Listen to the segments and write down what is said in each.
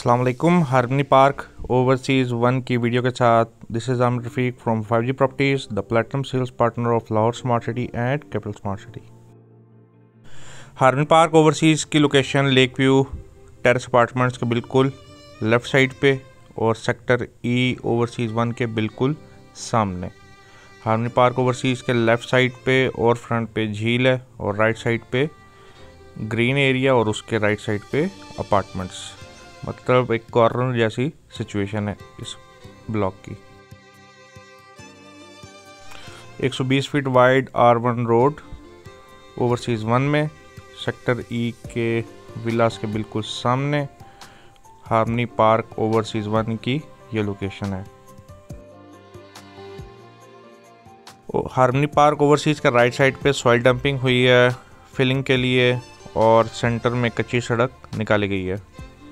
अस्सलाम वालेकुम। Harmony park overseas 1 की वीडियो के साथ this is Aamir Rafiq from 5G properties, the platinum sales partner of Lahore smart city and capital smart city. Harmony park overseas की location lake view terrace apartments के बिल्कुल left side पे और सेक्टर ई overseas 1 के बिल्कुल सामने। हार्मनी पार्क ओवरसीज़ के left side पे और फ्रंट पे झील है और राइट साइड पे ग्रीन एरिया और उसके राइट साइड पे अपार्टमेंट्स, मतलब एक कॉर्नर जैसी सिचुएशन है इस ब्लॉक की। 120 feet wide R1 road overseas 1 में सेक्टर ई के विलास के बिल्कुल सामने हार्मनी पार्क ओवरसीज़ 1 की ये लोकेशन है। हार्मनी पार्क ओवरसीज़ का राइट साइड पे सॉइल डंपिंग हुई है फिलिंग के लिए और सेंटर में कच्ची सड़क निकाली गई है।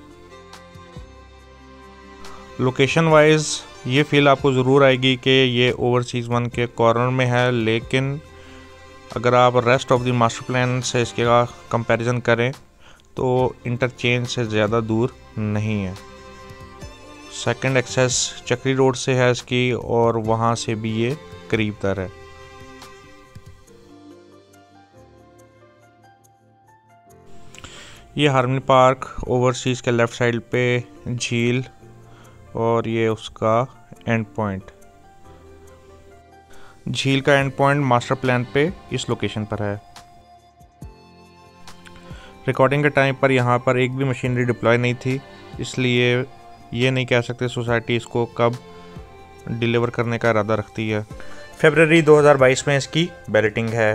लोकेशन वाइज ये फील आपको ज़रूर आएगी कि ये ओवरसीज़ 1 के कॉर्नर में है, लेकिन अगर आप rest of the master plan से इसके कंपैरिजन करें तो इंटरचेंज से ज़्यादा दूर नहीं है। सेकंड एक्सेस चक्री रोड से है इसकी और वहाँ से भी ये करीब दर है। ये हार्मनी पार्क ओवरसीज़ के लेफ़्ट साइड पे झील और ये उसका एंड पॉइंट। झील का एंड पॉइंट मास्टर प्लान पे इस लोकेशन पर है। रिकॉर्डिंग के टाइम पर यहाँ पर एक भी मशीनरी डिप्लॉय नहीं थी, इसलिए ये नहीं कह सकते सोसाइटी इसको कब डिलीवर करने का इरादा रखती है। फरवरी 2022 में इसकी बैलेटिंग है।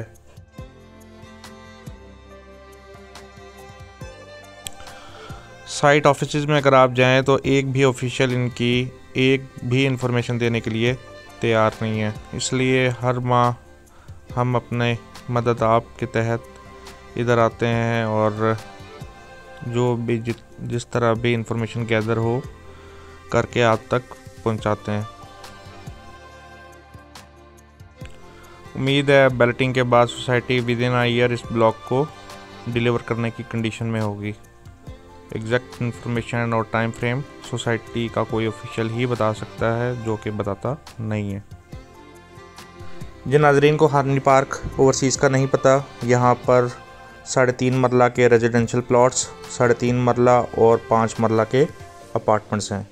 साइट ऑफिस में अगर आप जाएं तो एक भी ऑफिशियल इनकी एक भी इंफॉर्मेशन देने के लिए तैयार नहीं है, इसलिए हर माह हम अपने मदद आप के तहत इधर आते हैं और जो भी जिस तरह भी इंफॉर्मेशन गैदर हो करके आप तक पहुंचाते हैं। उम्मीद है बैलेटिंग के बाद society within a year इस ब्लॉक को डिलीवर करने की कंडीशन में होगी। एग्जैक्ट इंफॉर्मेशन और टाइम फ्रेम सोसाइटी का कोई ऑफिशियल ही बता सकता है, जो कि बताता नहीं है। जिन नाजरीन को हार्मनी पार्क ओवरसीज़ का नहीं पता, यहाँ पर 3.5 मरला के रेजिडेंशियल प्लॉट्स, 3.5 मरला और 5 मरला के अपार्टमेंट्स हैं।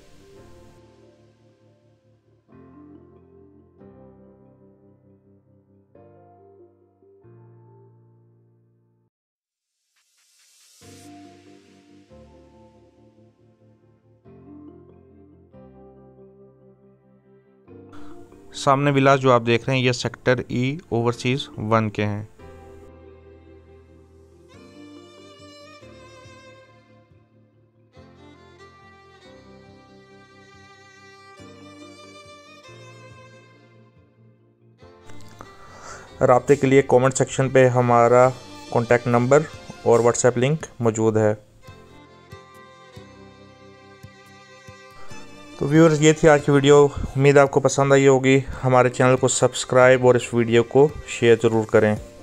सामने विलास जो आप देख रहे हैं ये सेक्टर ई ओवरसीज़ 1 के हैं। राब्ते के लिए कमेंट सेक्शन पे हमारा कॉन्टैक्ट नंबर और व्हाट्सएप लिंक मौजूद है। तो व्यूअर्स, ये थी आज की वीडियो। उम्मीद आपको पसंद आई होगी। हमारे चैनल को सब्सक्राइब और इस वीडियो को शेयर ज़रूर करें।